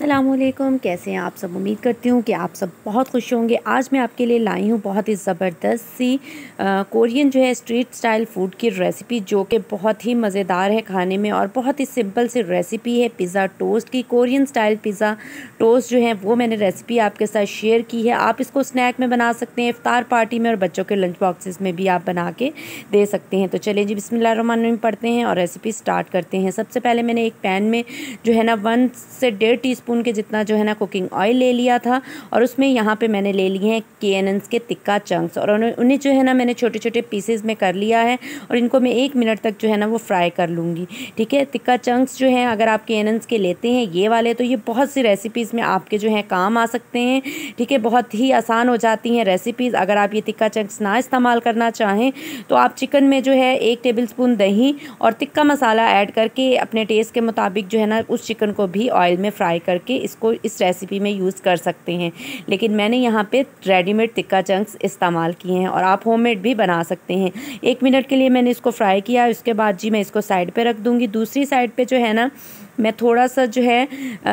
अस्सलामुअलैकुम, कैसे हैं आप सब। उम्मीद करती हूँ कि आप सब बहुत खुश होंगे। आज मैं आपके लिए लाई हूँ बहुत ही ज़बरदस्त सी कोरियन जो है स्ट्रीट स्टाइल फ़ूड की रेसिपी, जो कि बहुत ही मज़ेदार है खाने में और बहुत ही सिंपल सी रेसिपी है पिज़्ज़ा टोस्ट की। कोरियन स्टाइल पिज़्ज़ा टोस्ट जो है वो मैंने रेसिपी आपके साथ शेयर की है। आप इसको स्नैक में बना सकते हैं, इफ्तार पार्टी में और बच्चों के लंच बॉक्सेस में भी आप बना के दे सकते हैं। तो चलिए जी, बिस्मिल्लाहिर्रहमानिर्रहीम पढ़ते हैं और रेसिपी स्टार्ट करते हैं। सबसे पहले मैंने एक पैन में जो है ना 1 से 1.5 टीस्पून के जितना जो है ना कुकिंग ऑयल ले लिया था और उसमें यहाँ पे मैंने ले लिए हैं केएनएन्स के तिक्का चंक्स और उन्हें जो है ना मैंने छोटे छोटे पीसेस में कर लिया है और इनको मैं 1 मिनट तक जो है ना वो फ्राई कर लूँगी। ठीक है, तिक्का चंक्स जो हैं अगर आप केएनएन्स के लेते हैं ये वाले, तो ये बहुत सी रेसिपीज़ में आपके जो है काम आ सकते हैं। ठीक है, बहुत ही आसान हो जाती हैं रेसिपीज़। अगर आप ये तिक्का चंक्स ना इस्तेमाल करना चाहें तो आप चिकन में जो है 1 टेबलस्पून दही और तिक्का मसाला ऐड करके अपने टेस्ट के मुताबिक जो है ना उस चिकन को भी ऑयल में फ्राई करके इसको इस रेसिपी में यूज़ कर सकते हैं। लेकिन मैंने यहाँ पे रेडीमेड तिक्का चंक्स इस्तेमाल किए हैं और आप होममेड भी बना सकते हैं। 1 मिनट के लिए मैंने इसको फ्राई किया, उसके बाद जी मैं इसको साइड पे रख दूँगी। दूसरी साइड पे जो है ना मैं थोड़ा सा जो है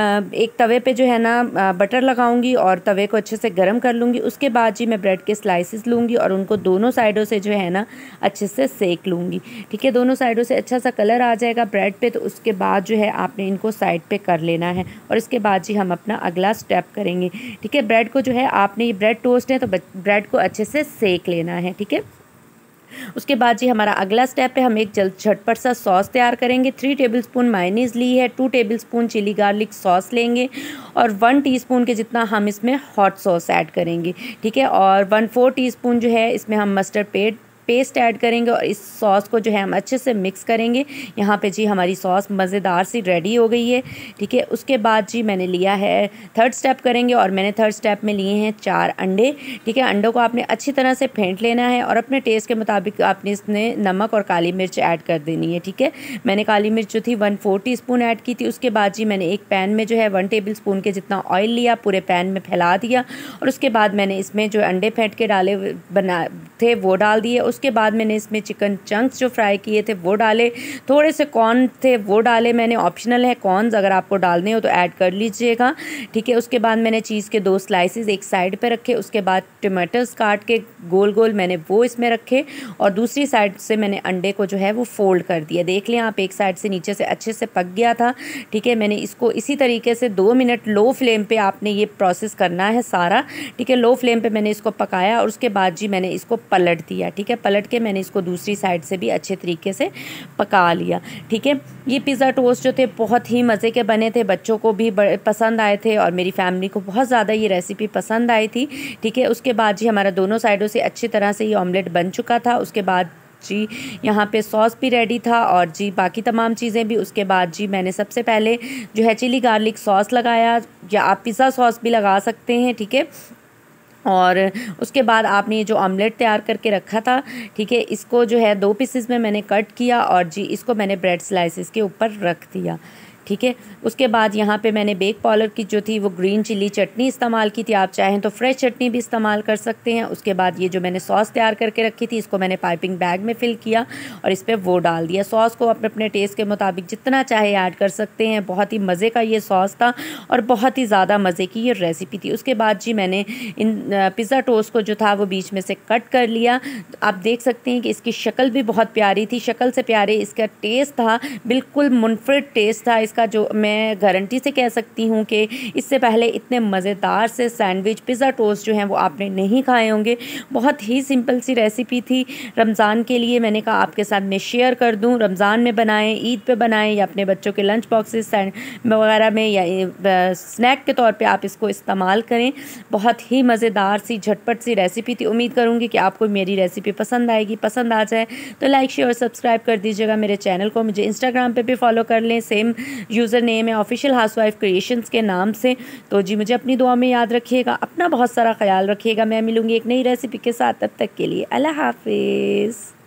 एक तवे पे जो है ना बटर लगाऊंगी और तवे को अच्छे से गर्म कर लूँगी। उसके बाद जी मैं ब्रेड के स्लाइसेस लूँगी और उनको दोनों साइडों से जो है ना अच्छे से सेक लूँगी। ठीक है, दोनों साइडों से अच्छा सा कलर आ जाएगा ब्रेड पे, तो उसके बाद जो है आपने इनको साइड पे कर लेना है और इसके बाद जी हम अपना अगला स्टेप करेंगे। ठीक है, ब्रेड को जो है आपने, ये ब्रेड टोस्ट है तो ब्रेड को अच्छे से सेक लेना है। ठीक है, उसके बाद जी हमारा अगला स्टेप है, हम एक झटपट सा सॉस तैयार करेंगे। 3 टेबलस्पून मायोनीज़ ली है, 2 टेबलस्पून चिली गार्लिक सॉस लेंगे और 1 टीस्पून के जितना हम इसमें हॉट सॉस ऐड करेंगे। ठीक है, और 1/4 टीस्पून जो है इसमें हम मस्टर्ड पेस्ट ऐड करेंगे और इस सॉस को जो है हम अच्छे से मिक्स करेंगे। यहाँ पे जी हमारी सॉस मज़ेदार सी रेडी हो गई है। ठीक है, उसके बाद जी मैंने लिया है थर्ड स्टेप करेंगे और मैंने थर्ड स्टेप में लिए हैं 4 अंडे। ठीक है, अंडों को आपने अच्छी तरह से फेंट लेना है और अपने टेस्ट के मुताबिक आपने इसमें नमक और काली मिर्च ऐड कर देनी है। ठीक है, मैंने काली मिर्च जो थी 1/4 टीस्पून ऐड की थी। उसके बाद जी मैंने एक पैन में जो है 1 टेबलस्पून के जितना ऑयल लिया, पूरे पैन में फैला दिया और उसके बाद मैंने इसमें जो अंडे फेंट के डाले बना थे वो डाल दिए। उसके बाद मैंने इसमें चिकन चंक्स जो फ्राई किए थे वो डाले, थोड़े से कॉर्न थे वो डाले मैंने, ऑप्शनल है कॉर्न्स, अगर आपको डालने हो तो ऐड कर लीजिएगा। ठीक है, उसके बाद मैंने चीज़ के 2 स्लाइसेस एक साइड पे रखे, उसके बाद टमाटर्स काट के गोल गोल मैंने वो इसमें रखे और दूसरी साइड से मैंने अंडे को जो है वो फोल्ड कर दिया। देख लें आप, एक साइड से नीचे से अच्छे से पक गया था। ठीक है, मैंने इसको इसी तरीके से 2 मिनट लो फ्लेम पे आपने ये प्रोसेस करना है सारा। ठीक है, लो फ्लेम पे मैंने इसको पकाया और उसके बाद जी मैंने इसको पलट दिया। ठीक है, पलट के मैंने इसको दूसरी साइड से भी अच्छे तरीके से पका लिया। ठीक है, ये पिज़्ज़ा टोस्ट जो थे बहुत ही मज़े के बने थे, बच्चों को भी पसंद आए थे और मेरी फैमिली को बहुत ज़्यादा ये रेसिपी पसंद आई थी। ठीक है, उसके बाद जी हमारा दोनों साइडों से अच्छी तरह से ये ऑमलेट बन चुका था। उसके बाद जी यहाँ पे सॉस भी रेडी था और जी बाकी तमाम चीज़ें भी। उसके बाद जी मैंने सबसे पहले जो है चिली गार्लिक सॉस लगाया, या आप पिज़्ज़ा सॉस भी लगा सकते हैं। ठीक है, और उसके बाद आपने ये जो ऑमलेट तैयार करके रखा था, ठीक है, इसको जो है 2 पीसेस में मैंने कट किया और जी इसको मैंने ब्रेड स्लाइसेस के ऊपर रख दिया। ठीक है, उसके बाद यहाँ पे मैंने बेक पाउडर की जो थी वो ग्रीन चिली चटनी इस्तेमाल की थी, आप चाहें तो फ्रेश चटनी भी इस्तेमाल कर सकते हैं। उसके बाद ये जो मैंने सॉस तैयार करके रखी थी इसको मैंने पाइपिंग बैग में फ़िल किया और इस पर वो डाल दिया। सॉस को अपने अपने टेस्ट के मुताबिक जितना चाहे ऐड कर सकते हैं। बहुत ही मज़े का ये सॉस था और बहुत ही ज़्यादा मज़े की ये रेसिपी थी। उसके बाद जी मैंने इन पिज़्ज़ा टोस्ट को जो था वो बीच में से कट कर लिया। आप देख सकते हैं कि इसकी शक्ल भी बहुत प्यारी थी, शक्ल से प्यारे इसका टेस्ट था, बिल्कुल मुनफरिद टेस्ट था इसका, जो मैं गारंटी से कह सकती हूँ कि इससे पहले इतने मज़ेदार से सैंडविच पिज़्ज़ा टोस्ट जो हैं वो आपने नहीं खाए होंगे। बहुत ही सिंपल सी रेसिपी थी, रमज़ान के लिए मैंने कहा आपके साथ मैं शेयर कर दूँ। रमज़ान में बनाएं, ईद पे बनाएं या अपने बच्चों के लंच बॉक्सेस वगैरह में या स्नैक के तौर पे आप इसको इस्तेमाल करें। बहुत ही मज़ेदार सी झटपट सी रेसिपी थी। उम्मीद करूँगी कि आपको मेरी रेसिपी पसंद आएगी। पसंद आ जाए तो लाइक शेयर और सब्सक्राइब कर दीजिएगा मेरे चैनल को। मुझे इंस्टाग्राम पे भी फॉलो कर लें, सेम यूज़र नेम है ऑफिशियल हाउसवाइफ क्रिएशंस के नाम से। तो जी मुझे अपनी दुआ में याद रखिएगा, अपना बहुत सारा ख्याल रखिएगा। मैं मिलूँगी एक नई रेसिपी के साथ, तब तक के लिए अल्लाह हाफिज़।